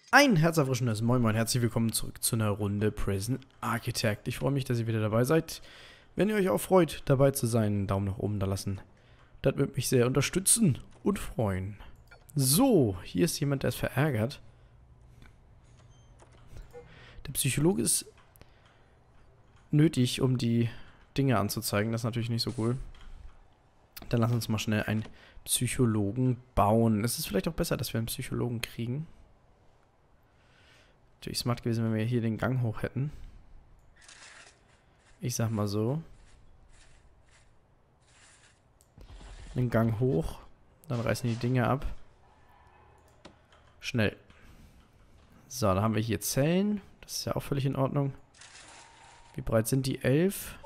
Ein herzerfrischendes Moin Moin, herzlich willkommen zurück zu einer Runde Prison Architect. Ich freue mich, dass ihr wieder dabei seid. Wenn ihr euch auch freut, dabei zu sein, einen Daumen nach oben da lassen. Das wird mich sehr unterstützen und freuen. So, hier ist jemand, der ist verärgert. Der Psychologe ist nötig, um die Dinge anzuzeigen. Das ist natürlich nicht so cool. Dann lass uns mal schnell einen Psychologen bauen. Es ist vielleicht auch besser, dass wir einen Psychologen kriegen. Natürlich smart gewesen, wenn wir hier den Gang hoch hätten. Ich sag mal so. Den Gang hoch. Dann reißen die Dinge ab. Schnell. So, dann haben wir hier Zellen. Das ist ja auch völlig in Ordnung. Wie breit sind die? 11.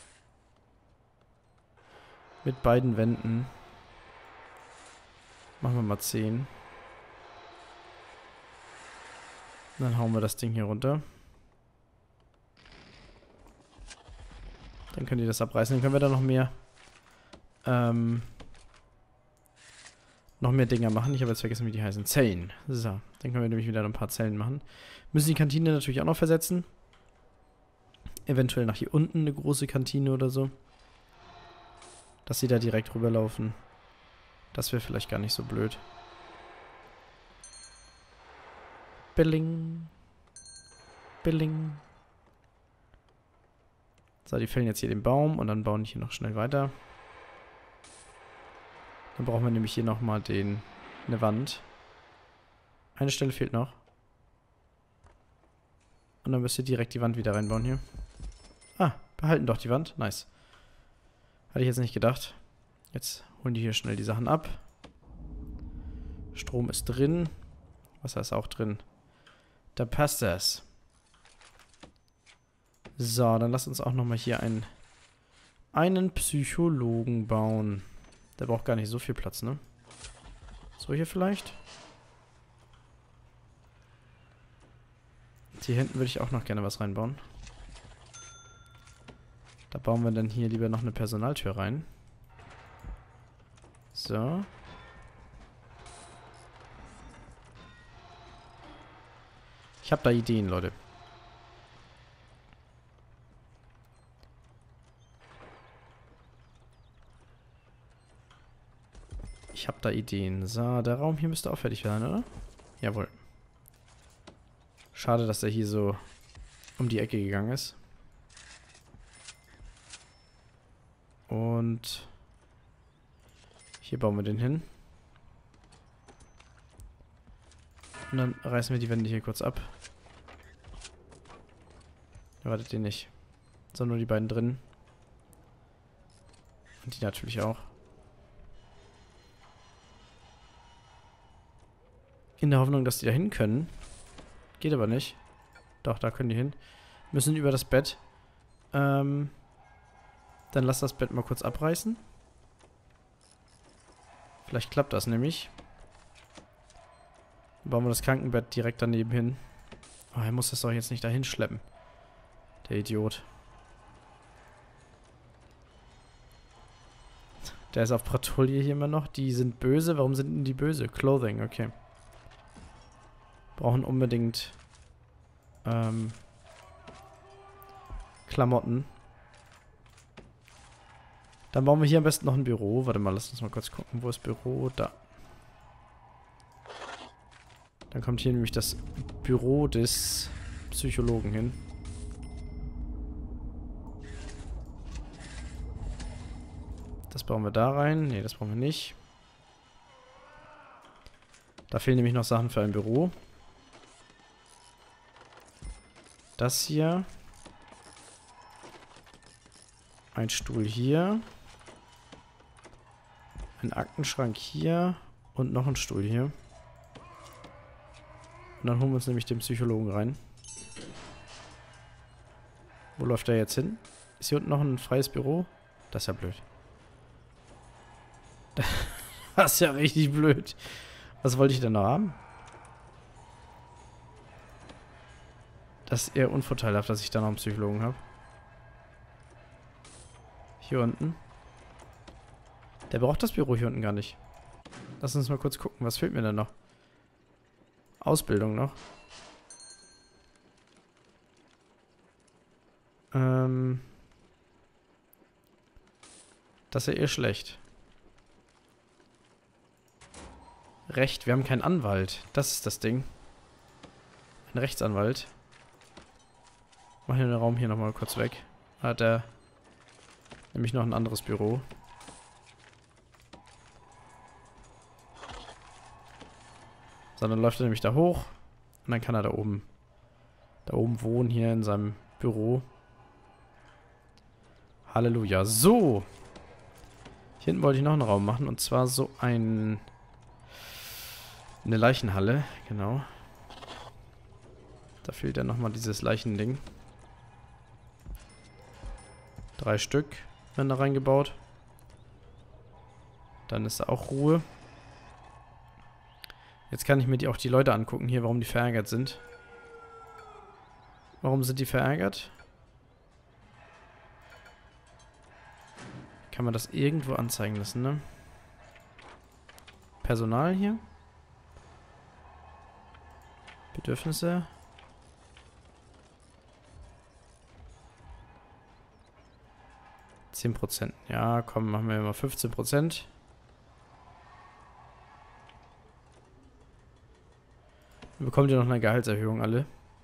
Mit beiden Wänden. Machen wir mal 10. Dann hauen wir das Ding hier runter. Dann könnt ihr das abreißen. Dann können wir da noch mehr Dinger machen. Ich habe jetzt vergessen, wie die heißen. Zellen. So, dann können wir nämlich wieder ein paar Zellen machen. Müssen die Kantine natürlich auch noch versetzen. Eventuell nach hier unten eine große Kantine oder so. Dass sie da direkt rüberlaufen. Das wäre vielleicht gar nicht so blöd. Billing. Billing. So, die fällen jetzt hier den Baum und dann bauen die hier noch schnell weiter. Dann brauchen wir nämlich hier nochmal eine Wand. Eine Stelle fehlt noch. Und dann müsst ihr direkt die Wand wieder reinbauen hier. Ah, behalten doch die Wand. Nice. Hatte ich jetzt nicht gedacht. Jetzt holen die hier schnell die Sachen ab. Strom ist drin. Wasser ist auch drin. Da passt das. So, dann lasst uns auch nochmal hier einen Psychologen bauen. Der braucht gar nicht so viel Platz, ne? So hier vielleicht? Hier hinten würde ich auch noch gerne was reinbauen. Da bauen wir dann hier lieber noch eine Personaltür rein. So. Ich habe da Ideen, Leute. Ich habe da Ideen. So, der Raum hier müsste auch fertig werden, oder? Jawohl. Schade, dass er hier so um die Ecke gegangen ist. Und hier bauen wir den hin. Und dann reißen wir die Wände hier kurz ab. Erwartet den nicht. Sondern nur die beiden drin. Und die natürlich auch. In der Hoffnung, dass die da hin können. Geht aber nicht. Doch, da können die hin. Müssen über das Bett. Dann lass das Bett mal kurz abreißen. Vielleicht klappt das nämlich. Dann bauen wir das Krankenbett direkt daneben hin. Oh, er muss das doch jetzt nicht dahin schleppen. Der Idiot. Der ist auf Patrouille hier immer noch. Die sind böse. Warum sind denn die böse? Clothing, okay. Brauchen unbedingt Klamotten. Dann bauen wir hier am besten noch ein Büro. Warte mal, lass uns mal kurz gucken. Wo ist Büro? Da. Dann kommt hier nämlich das Büro des Psychologen hin. Das bauen wir da rein. Ne, das brauchen wir nicht. Da fehlen nämlich noch Sachen für ein Büro. Das hier. Ein Stuhl hier. Ein Aktenschrank hier. Und noch ein Stuhl hier. Und dann holen wir uns nämlich den Psychologen rein. Wo läuft er jetzt hin? Ist hier unten noch ein freies Büro? Das ist ja blöd. Das ist ja richtig blöd. Was wollte ich denn noch haben? Das ist eher unvorteilhaft, dass ich da noch einen Psychologen habe. Hier unten. Der braucht das Büro hier unten gar nicht. Lass uns mal kurz gucken. Was fehlt mir denn noch? Ausbildung noch. Das ist ja eher schlecht. Recht, wir haben keinen Anwalt. Das ist das Ding. Ein Rechtsanwalt. Mach den Raum hier nochmal kurz weg. Hat er nämlich noch ein anderes Büro. So, dann läuft er nämlich da hoch. Und dann kann er da oben wohnen, hier in seinem Büro. Halleluja. So. Hier hinten wollte ich noch einen Raum machen. Und zwar so eine Leichenhalle. Genau. Da fehlt dann nochmal dieses Leichending. 3 Stück werden da reingebaut. Dann ist da auch Ruhe. Jetzt kann ich mir auch die Leute angucken hier, warum die verärgert sind. Warum sind die verärgert? Kann man das irgendwo anzeigen lassen, ne? Personal hier. Bedürfnisse. %. Ja, komm, machen wir mal 15%. Dann bekommt ihr noch eine Gehaltserhöhung alle.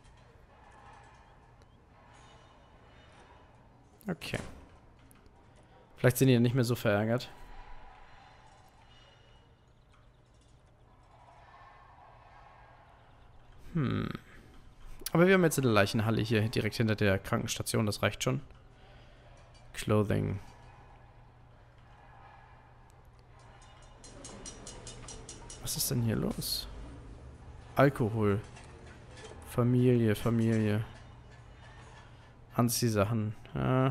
Okay. Vielleicht sind die ja nicht mehr so verärgert. Aber wir haben jetzt eine Leichenhalle hier direkt hinter der Krankenstation. Das reicht schon. Clothing. Was ist denn hier los? Alkohol. Familie. Anziehsachen. Ja.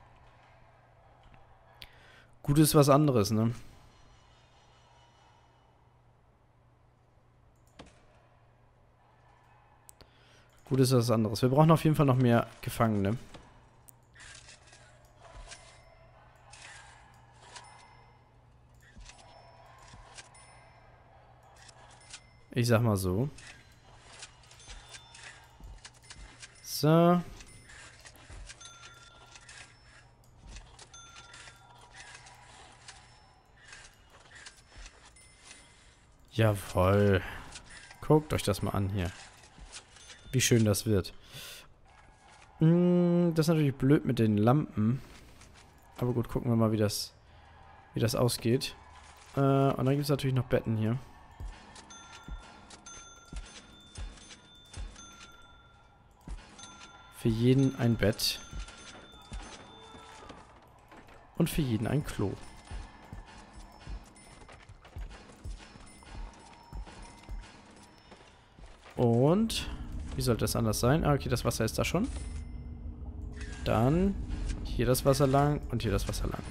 Gut ist was anderes, ne? Gut ist was anderes. Wir brauchen auf jeden Fall noch mehr Gefangene. Ich sag mal so. So. Jawohl. Guckt euch das mal an hier. Wie schön das wird. Das ist natürlich blöd mit den Lampen. Aber gut, gucken wir mal, wie das ausgeht. Und dann gibt es natürlich noch Betten hier. Für jeden ein Bett. Und für jeden ein Klo. Und wie sollte das anders sein? Ah, okay, das Wasser ist da schon. Dann hier das Wasser lang und hier das Wasser lang.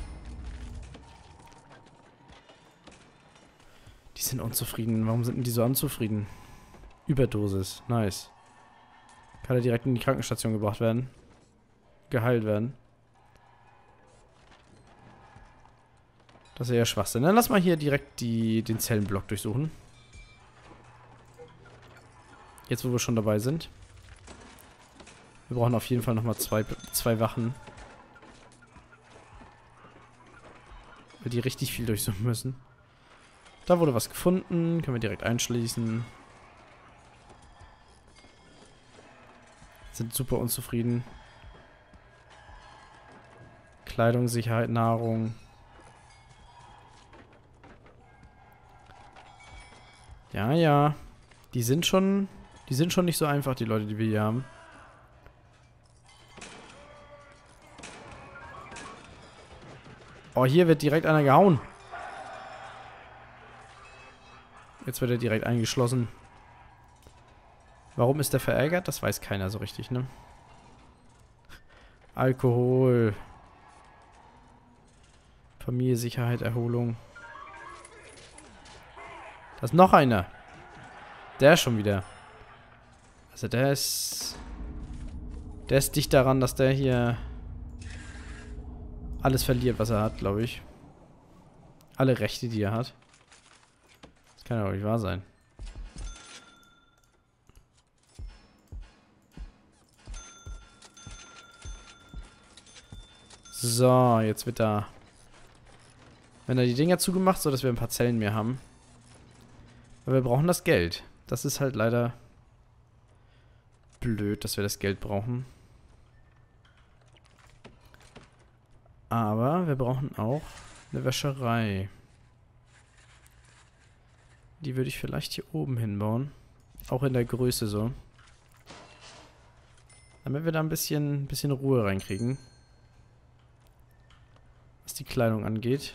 Die sind unzufrieden. Warum sind denn die so unzufrieden? Überdosis. Nice. Kann er direkt in die Krankenstation gebracht werden. Geheilt werden. Das ist ja Schwachsinn. Dann lass mal hier direkt den Zellenblock durchsuchen. Jetzt, wo wir schon dabei sind. Wir brauchen auf jeden Fall nochmal zwei Wachen. Weil die richtig viel durchsuchen müssen. Da wurde was gefunden. Können wir direkt einschließen. Sind super unzufrieden. Kleidung, Sicherheit, Nahrung. Ja, ja. Die sind schon nicht so einfach, die Leute, die wir hier haben. Oh, hier wird direkt einer gehauen. Jetzt wird er direkt eingeschlossen. Warum ist der verärgert? Das weiß keiner so richtig, ne? Alkohol. Familie, Sicherheit, Erholung. Da ist noch einer. Der schon wieder. Also der ist dicht daran, dass der hier alles verliert, was er hat, glaube ich. Alle Rechte, die er hat. Das kann ja doch nicht wahr sein. So, jetzt wird da... Wenn da die Dinger zugemacht, sodass wir ein paar Zellen mehr haben. Aber wir brauchen das Geld. Das ist halt leider blöd, dass wir das Geld brauchen. Aber wir brauchen auch eine Wäscherei. Die würde ich vielleicht hier oben hinbauen. Auch in der Größe so. Damit wir da ein bisschen Ruhe reinkriegen. Was die Kleidung angeht.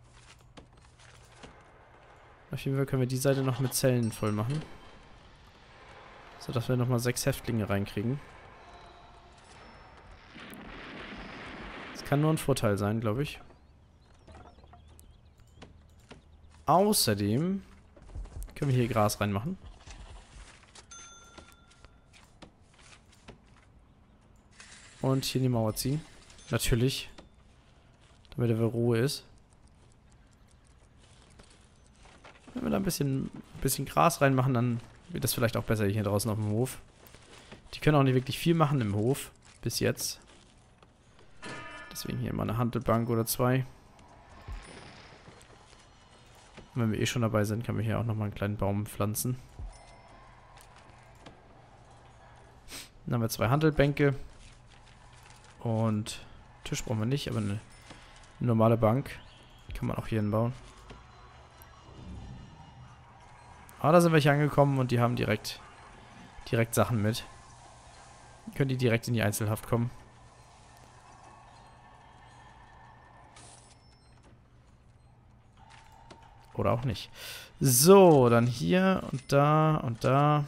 Auf jeden Fall können wir die Seite noch mit Zellen voll machen. Sodass wir nochmal 6 Häftlinge reinkriegen. Das kann nur ein Vorteil sein, glaube ich. Außerdem können wir hier Gras reinmachen. Und hier in die Mauer ziehen. Natürlich. Damit er Ruhe ist. Wenn wir da ein bisschen Gras reinmachen, dann wird das vielleicht auch besser hier draußen auf dem Hof. Die können auch nicht wirklich viel machen im Hof. Bis jetzt. Deswegen hier mal eine Hantelbank oder 2. Und wenn wir eh schon dabei sind, können wir hier auch nochmal einen kleinen Baum pflanzen. Dann haben wir 2 Hantelbänke. Und Tisch brauchen wir nicht, aber eine normale Bank kann man auch hier hinbauen. Ah, da sind wir hier angekommen und die haben direkt Sachen mit. Können die direkt in die Einzelhaft kommen. Oder auch nicht. So, dann hier und da und da.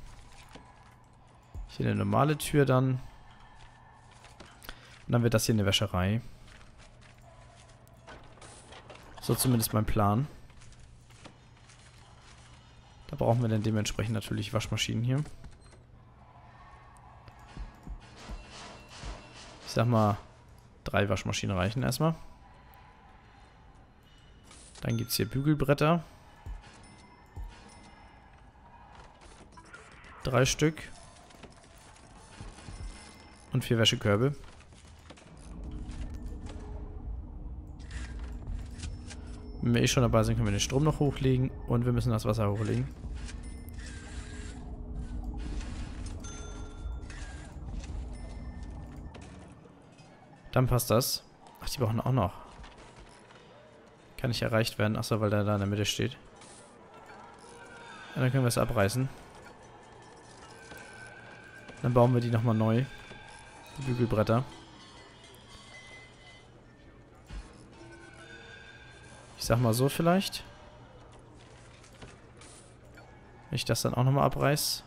Hier eine normale Tür dann. Und dann wird das hier eine Wäscherei. So zumindest mein Plan. Da brauchen wir dann dementsprechend natürlich Waschmaschinen hier. Ich sag mal, 3 Waschmaschinen reichen erstmal. Dann gibt es hier Bügelbretter. 3 Stück. Und 4 Wäschekörbe. Wenn wir eh schon dabei sind, können wir den Strom noch hochlegen. Und wir müssen das Wasser hochlegen. Dann passt das. Ach, die brauchen auch noch. Kann nicht erreicht werden. Achso, weil der da in der Mitte steht. Ja, dann können wir es abreißen. Dann bauen wir die nochmal neu. Die Bügelbretter. Ich sag mal so vielleicht. Wenn ich das dann auch nochmal abreiß.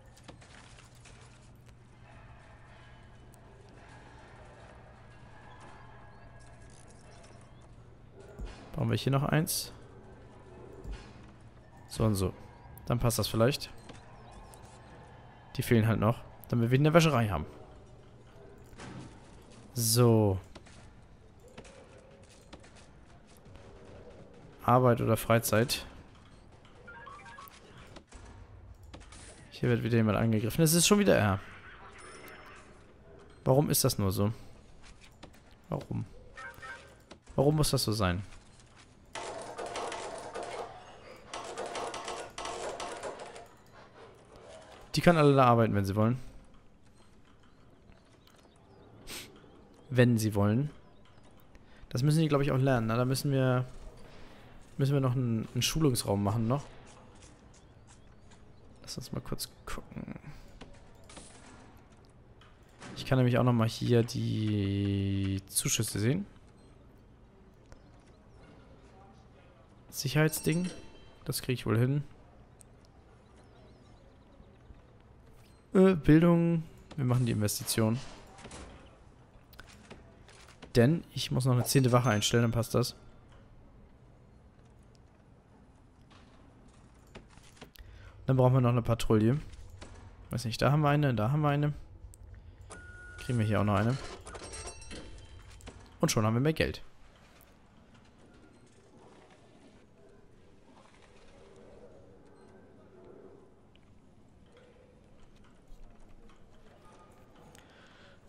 Bauen wir hier noch eins. So und so. Dann passt das vielleicht. Die fehlen halt noch, damit wir eine Wäscherei haben. So. Arbeit oder Freizeit. Hier wird wieder jemand angegriffen. Es ist schon wieder er. Warum ist das nur so? Warum? Warum muss das so sein? Die kann alle da arbeiten, wenn sie wollen. Wenn sie wollen. Das müssen die, glaube ich, auch lernen. Na, da müssen wir noch einen Schulungsraum machen noch. Lass uns mal kurz gucken. Ich kann nämlich auch noch mal hier die Zuschüsse sehen. Sicherheitsding. Das kriege ich wohl hin. Bildung. Wir machen die Investition. Denn ich muss noch eine 10. Wache einstellen, dann passt das. Dann brauchen wir noch eine Patrouille. Weiß nicht, da haben wir eine, da haben wir eine. Kriegen wir hier auch noch eine. Und schon haben wir mehr Geld.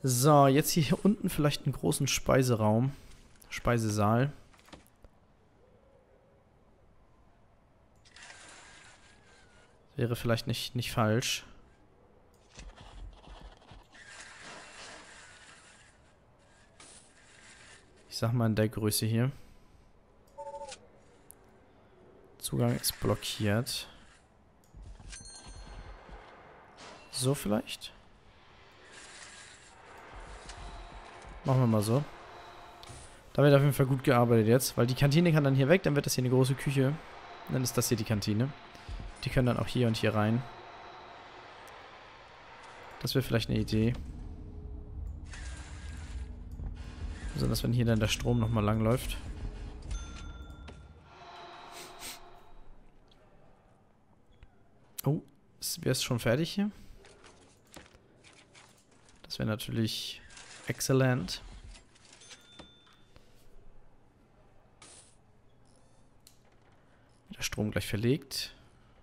So, jetzt hier unten vielleicht einen großen Speiseraum. Speisesaal. Wäre vielleicht nicht falsch. Ich sag mal in der Größe hier. Zugang ist blockiert. So vielleicht? Machen wir mal so. Da wird auf jeden Fall gut gearbeitet jetzt, weil die Kantine kann dann hier weg, dann wird das hier eine große Küche. Dann ist das hier die Kantine. Die können dann auch hier und hier rein. Das wäre vielleicht eine Idee. Besonders wenn hier dann der Strom nochmal langläuft. Oh, wäre es schon fertig hier? Das wäre natürlich exzellent. Der Strom gleich verlegt.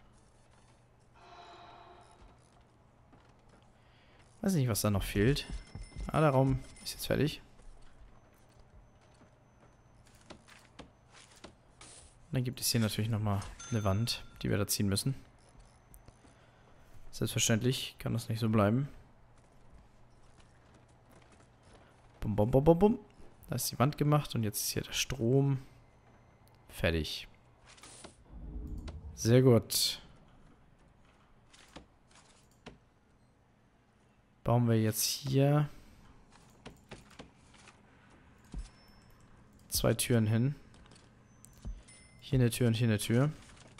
Weiß nicht, was da noch fehlt. Ah, der Raum ist jetzt fertig. Dann gibt es hier natürlich nochmal eine Wand, die wir da ziehen müssen. Selbstverständlich kann das nicht so bleiben. Bum, bum, bum, bum, bum. Da ist die Wand gemacht und jetzt ist hier der Strom. Fertig. Sehr gut. Bauen wir jetzt hier 2 Türen hin. Hier eine Tür und hier eine Tür.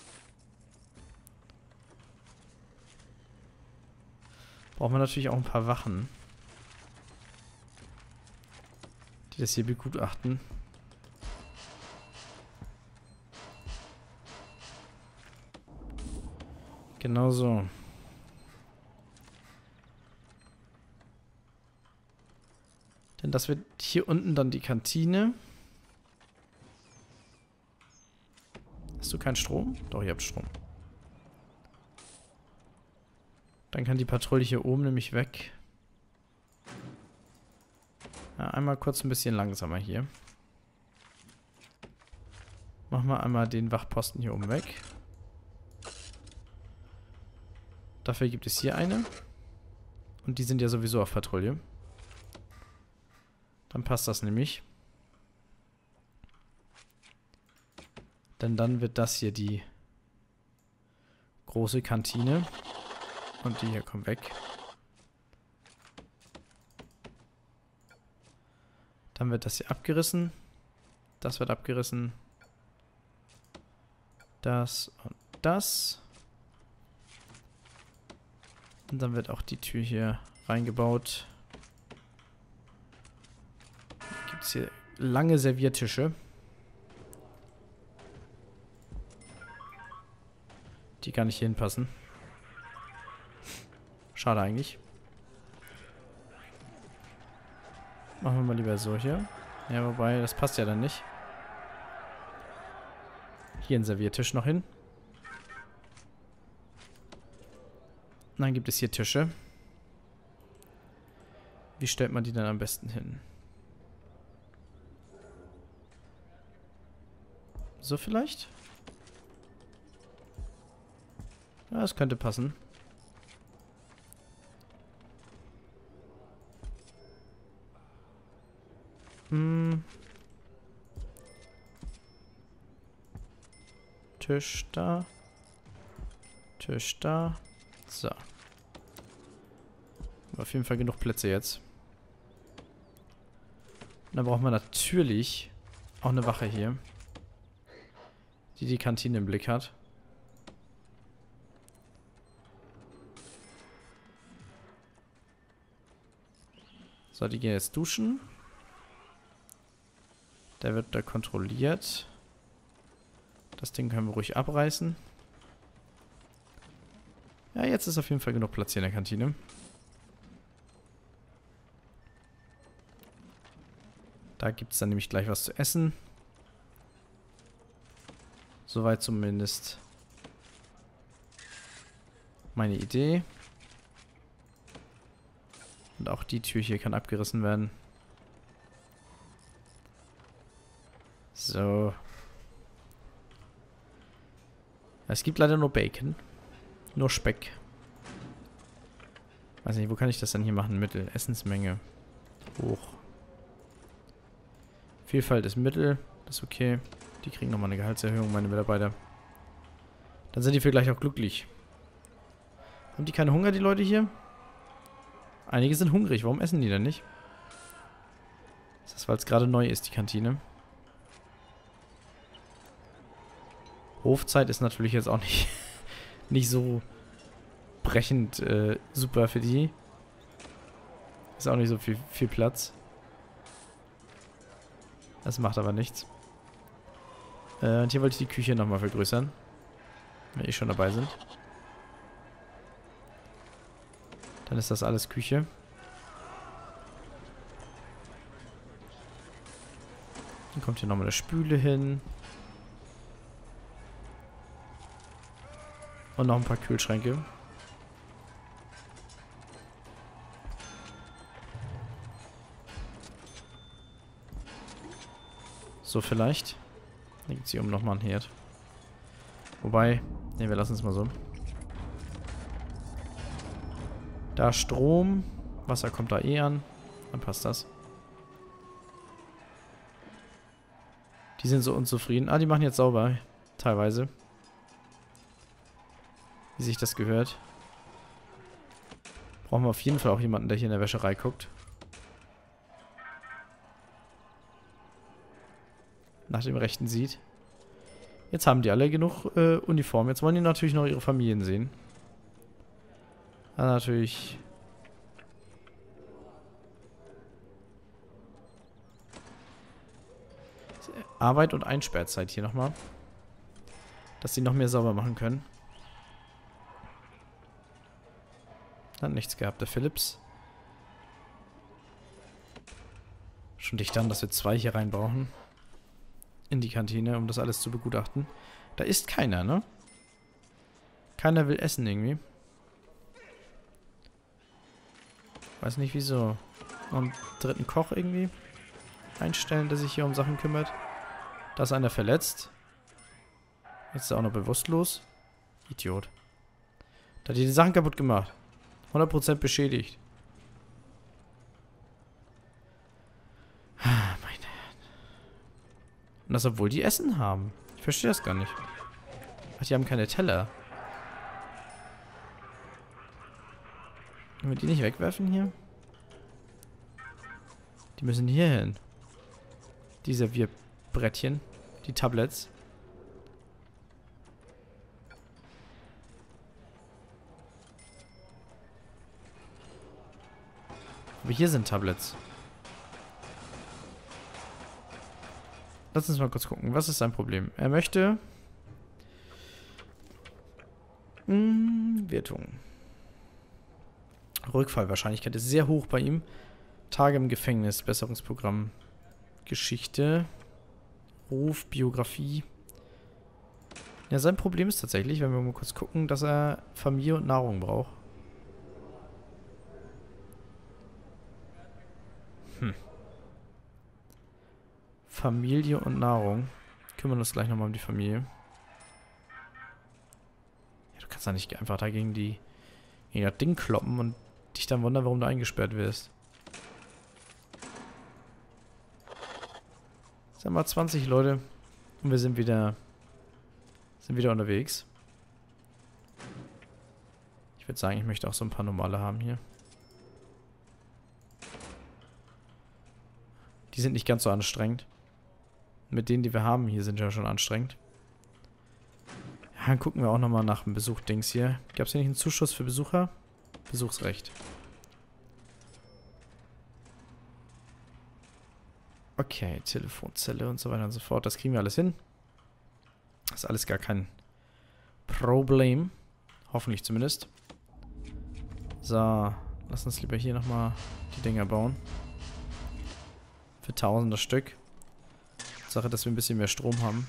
Brauchen wir natürlich auch ein paar Wachen, die das hier begutachten. Genau so. Denn das wird hier unten dann die Kantine. Hast du keinen Strom? Doch, ihr habt Strom. Dann kann die Patrouille hier oben nämlich weg. Ja, einmal kurz ein bisschen langsamer hier. Machen wir einmal den Wachposten hier oben weg. Dafür gibt es hier eine. Und die sind ja sowieso auf Patrouille. Dann passt das nämlich. Denn dann wird das hier die große Kantine. Und die hier kommt weg. Dann wird das hier abgerissen. Das wird abgerissen. Das und das. Und dann wird auch die Tür hier reingebaut. Gibt es hier lange Serviertische. Die gar nicht hier hinpassen. Schade eigentlich. Machen wir mal lieber so hier. Ja, wobei, das passt ja dann nicht. Hier ein Serviertisch noch hin. Und dann gibt es hier Tische. Wie stellt man die dann am besten hin? So vielleicht? Ja, das könnte passen. Tisch da. Tisch da. So. Auf jeden Fall genug Plätze jetzt. Und dann brauchen wir natürlich auch eine Wache hier, die die Kantine im Blick hat. So, die gehen jetzt duschen. Der wird da kontrolliert. Das Ding können wir ruhig abreißen. Ja, jetzt ist auf jeden Fall genug Platz hier in der Kantine. Da gibt es dann nämlich gleich was zu essen. Soweit zumindest meine Idee. Und auch die Tür hier kann abgerissen werden. So. Es gibt leider nur Bacon. Nur Speck. Weiß nicht, wo kann ich das dann hier machen? Mittel. Essensmenge. Hoch. Vielfalt ist Mittel. Das ist okay. Die kriegen nochmal eine Gehaltserhöhung, meine Mitarbeiter. Dann sind die vielleicht auch glücklich. Haben die keinen Hunger, die Leute hier? Einige sind hungrig. Warum essen die denn nicht? Ist das, weil es gerade neu ist, die Kantine? Hofzeit ist natürlich jetzt auch nicht so brechend super für die. Ist auch nicht so viel Platz. Das macht aber nichts. Und hier wollte ich die Küche nochmal vergrößern. Wenn wir schon dabei sind. Dann ist das alles Küche. Dann kommt hier nochmal eine Spüle hin. Und noch ein paar Kühlschränke. So vielleicht. Dann gibt es hier oben nochmal einen Herd. Wobei, ne, wir lassen es mal so. Da Strom. Wasser kommt da eh an. Dann passt das. Die sind so unzufrieden. Ah, die machen jetzt sauber. Teilweise. Wie sich das gehört. Brauchen wir auf jeden Fall auch jemanden, der hier in der Wäscherei guckt. Nach dem Rechten sieht. Jetzt haben die alle genug Uniform. Jetzt wollen die natürlich noch ihre Familien sehen. Natürlich. Arbeit und Einsperrzeit hier nochmal. Dass sie noch mehr sauber machen können. Hat nichts gehabt, der Philips. Schon dicht an, dass wir 2 hier rein brauchen. In die Kantine, um das alles zu begutachten. Da ist keiner, ne? Keiner will essen irgendwie. Weiß nicht wieso. Noch einen dritten Koch irgendwie einstellen, der sich hier um Sachen kümmert. Da ist einer verletzt. Jetzt ist er auch noch bewusstlos. Idiot. Da hat die Sachen kaputt gemacht. 100% beschädigt. Meine Herren. Und das, obwohl die Essen haben. Ich verstehe das gar nicht. Ach, die haben keine Teller. Können wir die nicht wegwerfen hier? Die müssen hier hin. Die Servierbrettchen. Die Tablets. Aber hier sind Tablets. Lass uns mal kurz gucken. Was ist sein Problem? Er möchte... Wertung. Rückfallwahrscheinlichkeit ist sehr hoch bei ihm. Tage im Gefängnis. Besserungsprogramm. Geschichte. Ruf. Biografie. Ja, sein Problem ist tatsächlich, wenn wir mal kurz gucken, dass er Familie und Nahrung braucht. Familie und Nahrung. Kümmern uns gleich nochmal um die Familie. Ja, du kannst ja nicht einfach da gegen das Ding kloppen und dich dann wundern, warum du eingesperrt wirst. Sagen wir mal 20 Leute und wir sind wieder unterwegs. Ich würde sagen, ich möchte auch so ein paar normale haben hier. Die sind nicht ganz so anstrengend. Mit denen, die wir haben, hier sind ja schon anstrengend. Ja, dann gucken wir auch nochmal nach dem Besuch-Dings hier. Gab es hier nicht einen Zuschuss für Besucher? Besuchsrecht. Okay, Telefonzelle und so weiter und so fort. Das kriegen wir alles hin. Das ist alles gar kein Problem. Hoffentlich zumindest. So, lass uns lieber hier nochmal die Dinger bauen. Für Tausender Stück. Sache, dass wir ein bisschen mehr Strom haben.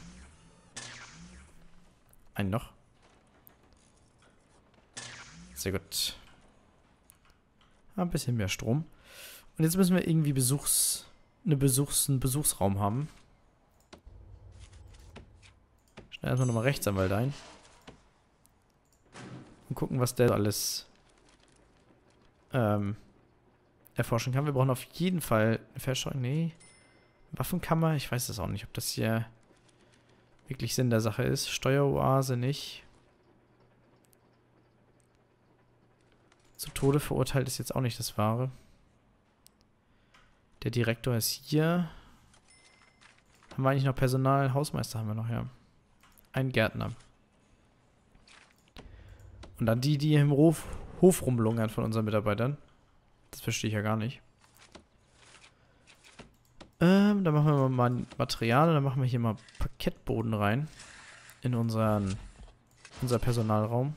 Einen noch. Sehr gut. Ein bisschen mehr Strom. Und jetzt müssen wir irgendwie einen Besuchsraum haben. Schnell erstmal nochmal Rechtsanwalt ein. Und gucken, was der alles erforschen kann. Wir brauchen auf jeden Fall eine Feststellung. Nee. Waffenkammer. Ich weiß das auch nicht, ob das hier wirklich Sinn der Sache ist. Steueroase nicht. Zu Tode verurteilt ist jetzt auch nicht das Wahre. Der Direktor ist hier. Haben wir eigentlich noch Personal? Hausmeister haben wir noch, ja. Ein Gärtner. Und dann die hier im Hof rumlungern von unseren Mitarbeitern. Das verstehe ich ja gar nicht. Dann machen wir mal Material und dann machen wir hier mal Parkettboden rein. In unser Personalraum.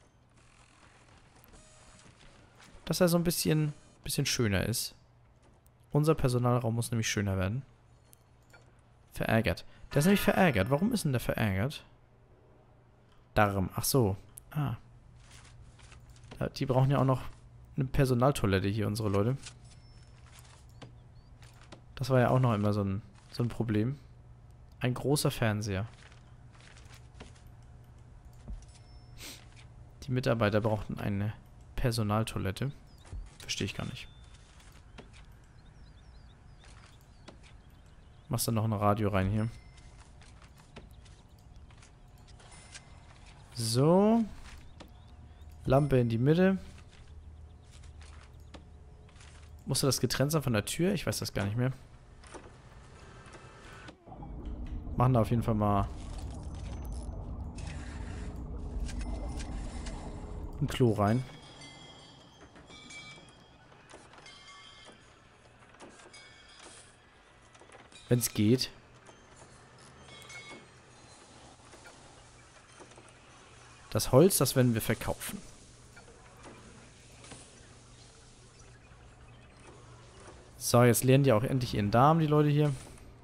Dass er so ein bisschen schöner ist. Unser Personalraum muss nämlich schöner werden. Verärgert. Der ist nämlich verärgert. Warum ist denn der verärgert? Darum. Ach so. Ah. Die brauchen ja auch noch eine Personaltoilette hier, unsere Leute. Das war ja auch noch immer so ein Problem. Ein großer Fernseher. Die Mitarbeiter brauchten eine Personaltoilette. Verstehe ich gar nicht. Machst du noch ein Radio rein hier. So. Lampe in die Mitte. Musste das getrennt sein von der Tür? Ich weiß das gar nicht mehr. Machen da auf jeden Fall mal ein Klo rein. Wenn es geht. Das Holz, das werden wir verkaufen. So, jetzt lernen die auch endlich ihren Darm, die Leute hier.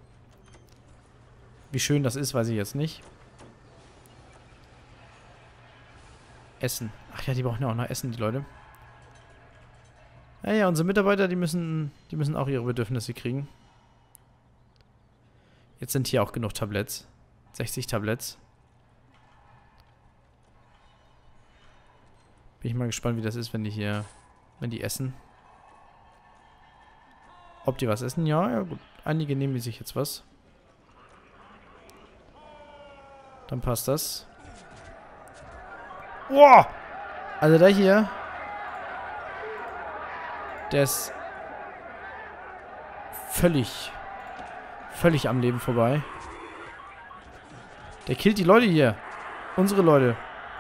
Wie schön das ist, weiß ich jetzt nicht. Essen. Ach ja, die brauchen ja auch noch Essen, die Leute. Ja, unsere Mitarbeiter, die müssen auch ihre Bedürfnisse kriegen. Jetzt sind hier auch genug Tabletts. 60 Tabletts. Bin ich mal gespannt, wie das ist, wenn die essen. Ob die was essen? Ja, gut. Einige nehmen sich jetzt was. Dann passt das. Boah! Also der hier. Der ist völlig am Leben vorbei. Der killt die Leute hier. Unsere Leute.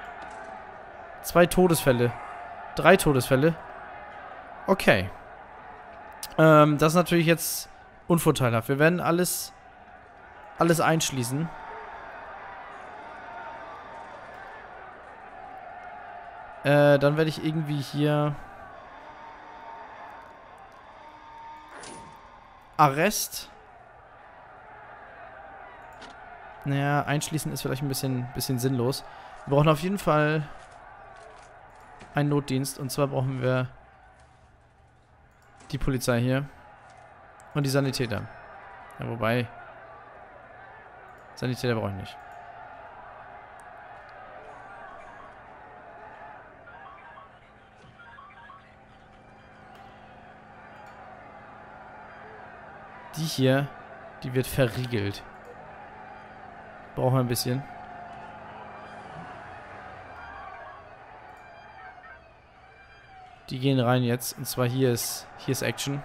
2 Todesfälle. 3 Todesfälle. Okay. Das ist natürlich jetzt unvorteilhaft. Wir werden alles einschließen. Dann werde ich irgendwie hier Arrest. Naja, einschließen ist vielleicht ein bisschen sinnlos. Wir brauchen auf jeden Fall einen Notdienst. Und zwar brauchen wir die Polizei hier. Und die Sanitäter. Ja, wobei. Sanitäter brauche ich nicht. Die hier, die wird verriegelt. Brauchen wir ein bisschen. Die gehen rein jetzt. Und zwar hier ist Action.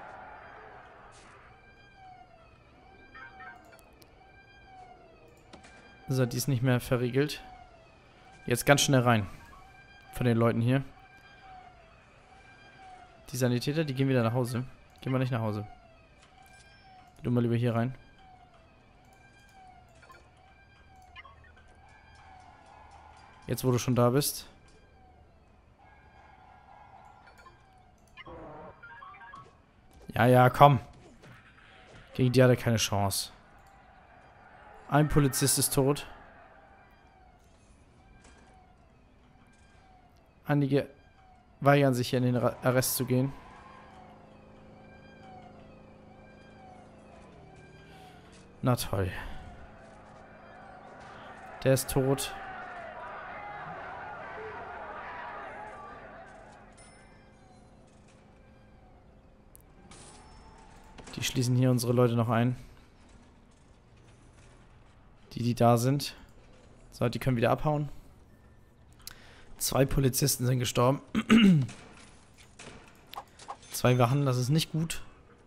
So, die ist nicht mehr verriegelt. Jetzt ganz schnell rein. Von den Leuten hier. Die Sanitäter, die gehen wieder nach Hause. Gehen wir nicht nach Hause. Geh du mal lieber hier rein. Jetzt, wo du schon da bist. Ja, komm. Gegen die hat er keine Chance. Ein Polizist ist tot. Einige weigern sich hier in den Arrest zu gehen. Na toll. Der ist tot. Die schließen hier unsere Leute noch ein. Die da sind. So, die können wieder abhauen. 2 Polizisten sind gestorben. 2 Wachen, das ist nicht gut.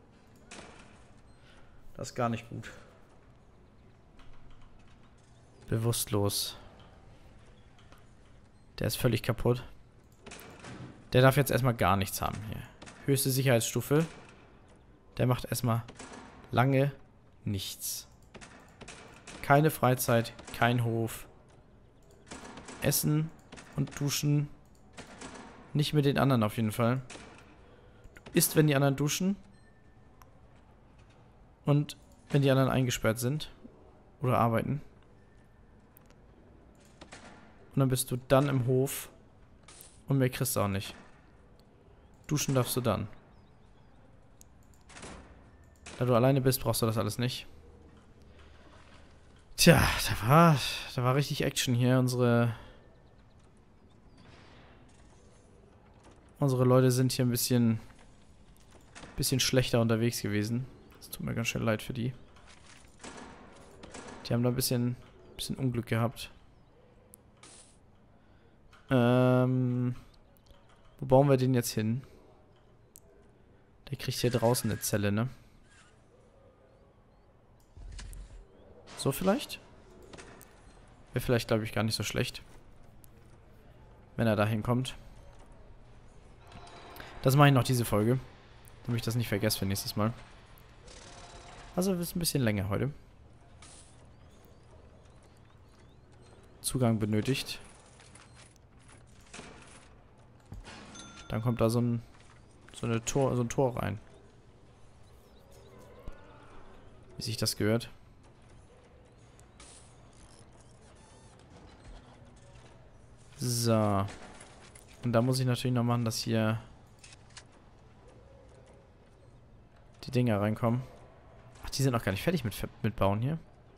Das ist gar nicht gut. Bewusstlos. Der ist völlig kaputt. Der darf jetzt erstmal gar nichts haben hier. Höchste Sicherheitsstufe. Der macht erstmal lange nichts. Keine Freizeit, kein Hof. Essen und duschen. Nicht mit den anderen auf jeden Fall. Du isst, wenn die anderen duschen. Und wenn die anderen eingesperrt sind. Oder arbeiten. Und dann bist du dann im Hof. Und mehr kriegst du auch nicht. Duschen darfst du dann. Da du alleine bist, brauchst du das alles nicht. Tja, da war richtig Action hier. Unsere Leute sind hier ein bisschen schlechter unterwegs gewesen. Das tut mir ganz schön leid für die. Die haben da ein bisschen Unglück gehabt. Wo bauen wir den jetzt hin? Der kriegt hier draußen eine Zelle, ne? So vielleicht? Wäre vielleicht, glaube ich, gar nicht so schlecht. Wenn er da hinkommt. Das mache ich noch diese Folge. Damit ich das nicht vergesse für nächstes Mal. Also ist ein bisschen länger heute. Zugang benötigt. Dann kommt da so ein Tor rein. Wie sich das gehört. So. Und da muss ich natürlich noch machen, dass hier die Dinger reinkommen. Ach, die sind noch gar nicht fertig mit Bauen hier.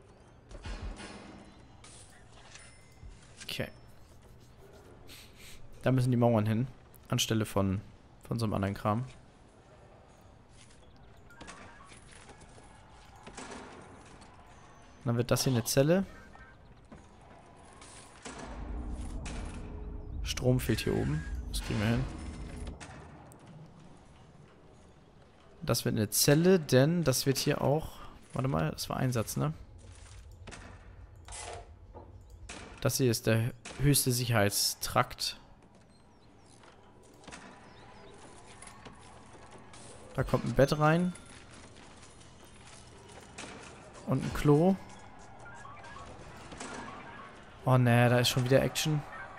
Okay. Da müssen die Mauern hin. Anstelle von so einem anderen Kram. Und dann wird das hier eine Zelle. Strom fehlt hier oben. Das kriegen wir hin. Das wird eine Zelle, denn das wird hier auch... Warte mal, das war Einsatz, ne? Das hier ist der höchste Sicherheitstrakt. Da kommt ein Bett rein. Und ein Klo. Oh ne, da ist schon wieder Action.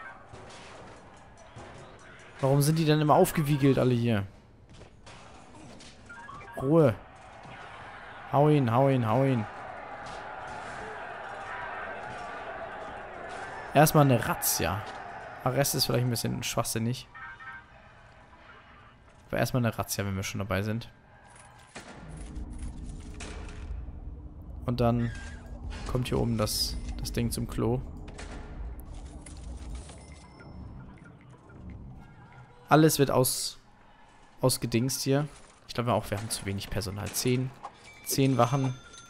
Warum sind die denn immer aufgewiegelt, alle hier? Ruhe. Hau ihn, hau ihn, hau ihn. Erstmal eine Razzia. Arrest ist vielleicht ein bisschen schwachsinnig. Aber erstmal eine Razzia, wenn wir schon dabei sind. Und dann kommt hier oben das Ding zum Klo. Alles wird ausgedingst hier. Ich glaube auch, wir haben zu wenig Personal. 10 Wachen.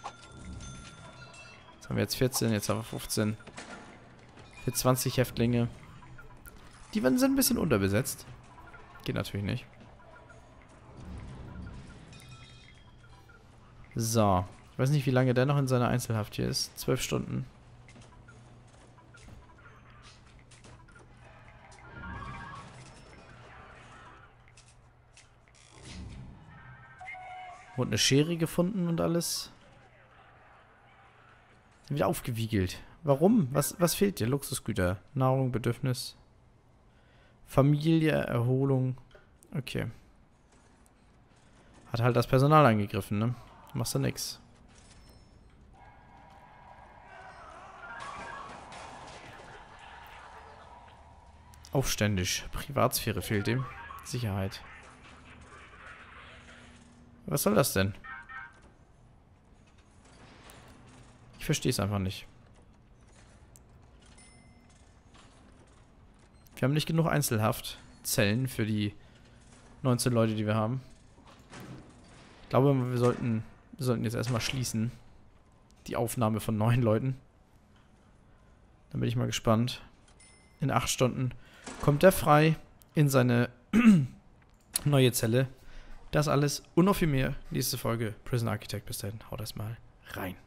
Jetzt haben wir jetzt 14, jetzt haben wir 15. Für 20 Häftlinge. Die sind ein bisschen unterbesetzt. Geht natürlich nicht. So. Ich weiß nicht, wie lange der noch in seiner Einzelhaft hier ist. 12 Stunden. Wurde eine Schere gefunden und alles. Wieder aufgewiegelt. Warum? Was fehlt dir? Luxusgüter. Nahrung, Bedürfnis. Familie, Erholung. Okay. Hat halt das Personal angegriffen, ne? Machst du nix. Aufständisch. Privatsphäre fehlt ihm. Sicherheit. Was soll das denn? Ich verstehe es einfach nicht. Wir haben nicht genug Einzelhaftzellen für die 19 Leute, die wir haben. Ich glaube, wir sollten jetzt erstmal schließen. Die Aufnahme von 9 Leuten. Dann bin ich mal gespannt. In 8 Stunden kommt er frei in seine neue Zelle. Das alles und noch viel mehr. Nächste Folge Prison Architect. Bis dahin, haut erstmal rein.